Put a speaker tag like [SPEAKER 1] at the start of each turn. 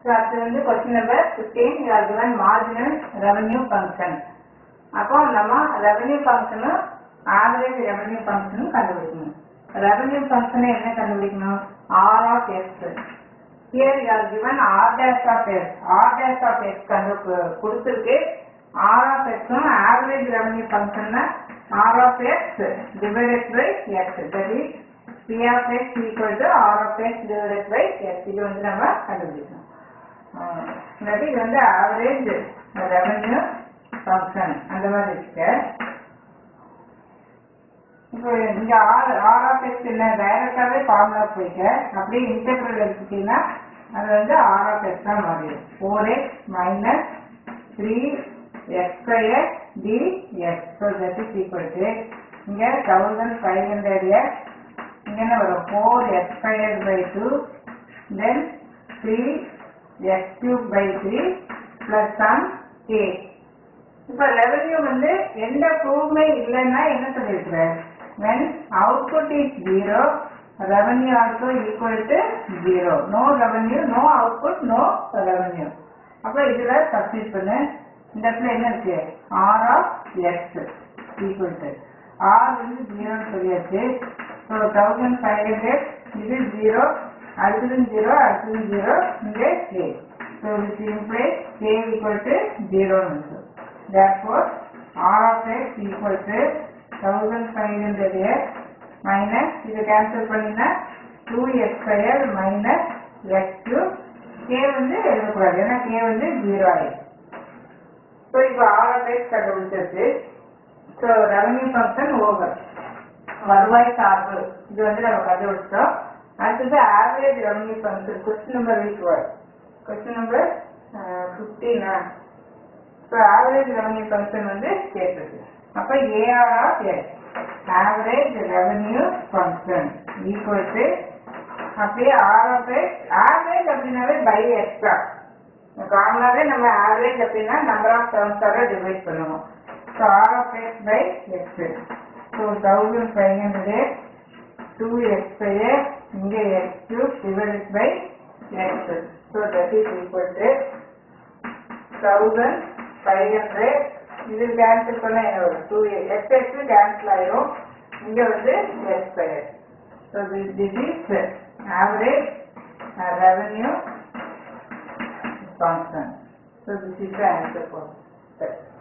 [SPEAKER 1] So, after the question number 15, you are given marginal revenue function. Upon the revenue function, average revenue function contribution. Revenue function is R of x. Here you are given R dash of x. R dash of x R of x average revenue function R of x divided by x. That is P of x equal to R of x divided by x. This is the contribution. That is the average revenue function. And the R of x direct formula integral R of x 4x minus 3x squared dx. So that is equal to 1500x 4x squared by 2 then 3x cubed by 3 plus some k. இப்போ revenue எந்த ப்ரூவ்மே இல்லைன்னா என்ன சொல்லியிருக்கிறேன், when output is 0 revenue also equal to 0. no revenue no output no revenue. அப்போ இதுல substitute பண்ணு. இந்த இடத்துல என்ன இருக்கு, R of x equal to R 0 சொல்லியாச்சு. ஸோ 1500 இது 0 அடுத்தது 0 அடுத்தது 0 இங்கே k. So this implies k equal to 0. Therefore, R of x equal to 1500x minus இது cancel பண்ணினா 2x squared minus x cube. k எழுதக்கூடாது ஏன்னா k 0 ஆயிடுச்சு. ஸோ இப்போ R of x கண்டுபிடிச்சிருச்சு. So revenue function over. வருவாய் சார்பு இது நம்ம கண்டுபிடிச்சோம். அடுத்தது average revenue function. Question number question number 15. So, average revenue function கேட்டிருக்கு. அப்ப AR of x average revenue function equal to அப்படியே R of x average அப்படின்னாவே by extra. காமனாவே நம்ம average அப்படின்னா number of terms டிவைட் பண்ணுவோம். So, R of x by x. So, 1500x 2x squared இங்கே x cube divided by x. So, that is equal to 1500 இது cancel பண்ண 2x cancel ஆயிரும். இங்க x squared. So this is average revenue function. So this is the answer for that.